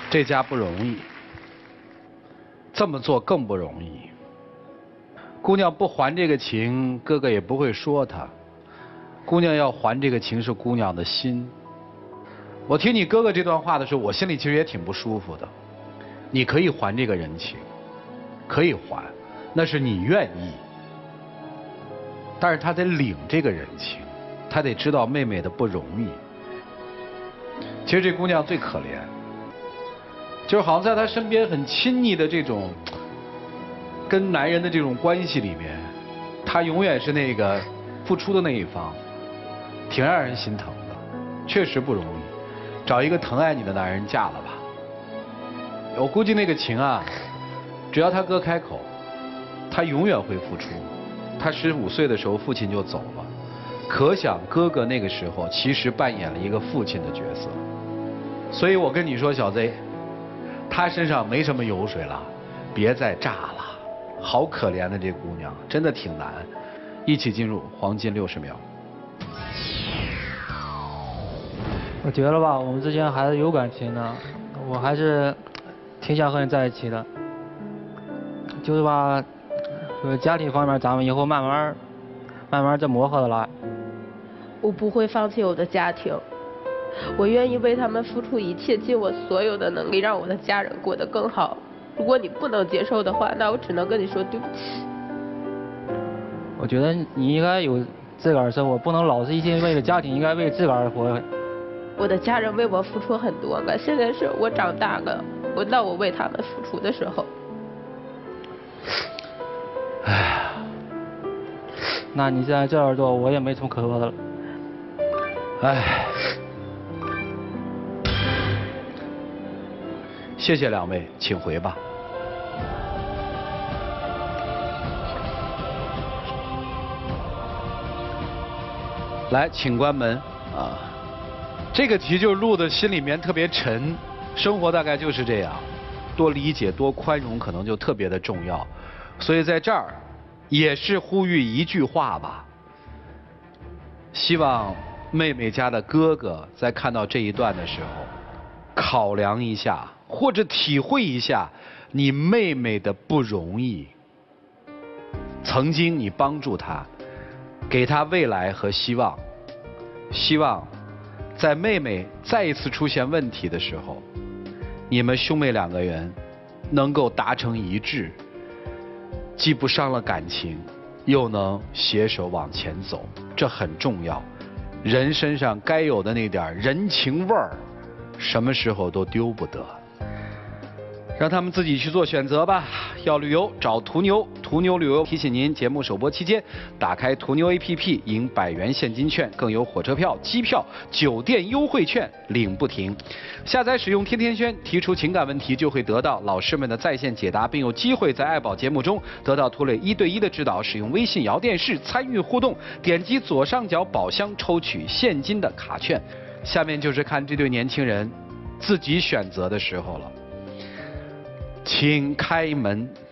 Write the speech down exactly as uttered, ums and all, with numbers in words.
这家不容易，这么做更不容易。姑娘不还这个情，哥哥也不会说她。姑娘要还这个情是姑娘的心。我听你哥哥这段话的时候，我心里其实也挺不舒服的。你可以还这个人情，可以还，那是你愿意。但是他得领这个人情，他得知道妹妹的不容易。其实这姑娘最可怜，就是好像在她身边很亲昵的这种跟男人的这种关系里面，她永远是那个付出的那一方，挺让人心疼的，确实不容易。找一个疼爱你的男人嫁了吧。我估计那个情啊，只要他哥开口，他永远会付出。他十五岁的时候父亲就走了，可想哥哥那个时候其实扮演了一个父亲的角色。所以我跟你说，小 Z， 他身上没什么油水了，别再炸了。好可怜的这姑娘，真的挺难。一起进入黄金六十秒。 我觉得吧，我们之间还是有感情的，我还是挺想和你在一起的。就是吧，呃，家庭方面咱们以后慢慢、慢慢再磨合的来。 我不会放弃我的家庭，我愿意为他们付出一切，尽我所有的能力，让我的家人过得更好。如果你不能接受的话，那我只能跟你说对不起。 我觉得你应该有自个儿的生活，不能老是一心为了家庭，应该为自个儿活。 我的家人为我付出很多了，现在是我长大了，轮到我为他们付出的时候。 哎呀，那你现在这样做，我也没什么可说的了。 哎，谢谢两位，请回吧。来，请关门啊！这个题就录的心里面特别沉，生活大概就是这样，多理解、多宽容，可能就特别的重要。所以在这儿，也是呼吁一句话吧，希望妹妹家的哥哥在看到这一段的时候，考量一下或者体会一下你妹妹的不容易。曾经你帮助她，给她未来和希望，希望在妹妹再一次出现问题的时候，你们兄妹两个人能够达成一致，既不伤了感情，又能携手往前走，这很重要。人身上该有的那点人情味儿，什么时候都丢不得。让他们自己去做选择吧。要旅游找途牛，途牛旅游提醒您，节目首播期间打开途牛 A P P 赢百元现金券，更有火车票、机票、酒店优惠券领不停。下载使用天天轩，提出情感问题就会得到老师们的在线解答，并有机会在爱宝节目中得到涂磊一对一的指导。使用微信摇电视参与互动，点击左上角宝箱抽取现金的卡券。下面就是看这对年轻人自己选择的时候了。请开门。